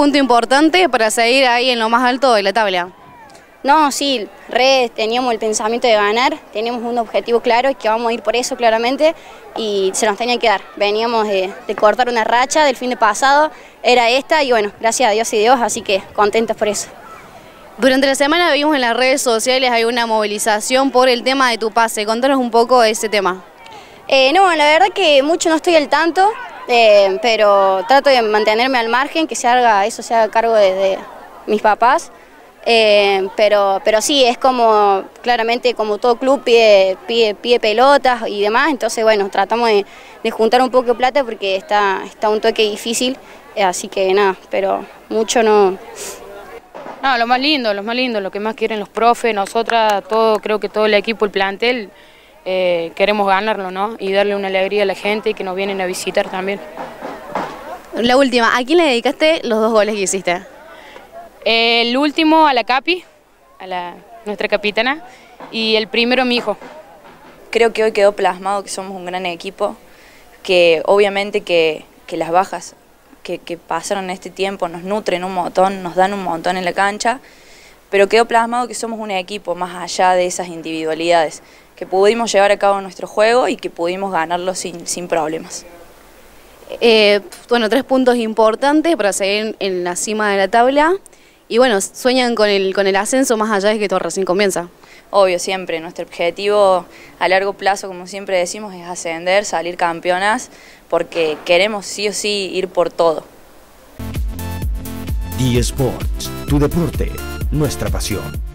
punto importante para seguir ahí en lo más alto de la tabla. No, sí, teníamos el pensamiento de ganar, teníamos un objetivo claro y que vamos a ir por eso claramente y se nos tenía que dar. Veníamos de cortar una racha del fin de pasado, era esta y bueno, gracias a Dios y Dios, así que contentos por eso. Durante la semana vimos en las redes sociales hay una movilización por el tema de tu pase, contanos un poco de ese tema. No, la verdad que mucho no estoy al tanto, pero trato de mantenerme al margen, que eso se haga cargo de mis papás. Pero sí, es como, claramente como todo club pide pelotas y demás, entonces bueno, tratamos de juntar un poco de plata porque está un toque difícil, así que nada, pero mucho no. No, lo más lindo, lo que más quieren los profes, nosotras, creo que todo el equipo, el plantel, queremos ganarlo, ¿no? Y darle una alegría a la gente y que nos vienen a visitar también. La última, ¿a quién le dedicaste los 2 goles que hiciste? El último a la Capi, nuestra capitana, y el primero a mi hijo. Creo que hoy quedó plasmado que somos un gran equipo, que obviamente que las bajas que pasaron este tiempo nos nutren un montón, nos dan un montón en la cancha, pero quedó plasmado que somos un equipo más allá de esas individualidades, que pudimos llevar a cabo nuestro juego y que pudimos ganarlo sin problemas. Bueno, 3 puntos importantes para seguir en la cima de la tabla. Y bueno, sueñan con el ascenso más allá de que todo recién comienza. Obvio, siempre. Nuestro objetivo a largo plazo, como siempre decimos, es ascender, salir campeonas, porque queremos sí o sí ir por todo. D-Sports, tu deporte, nuestra pasión.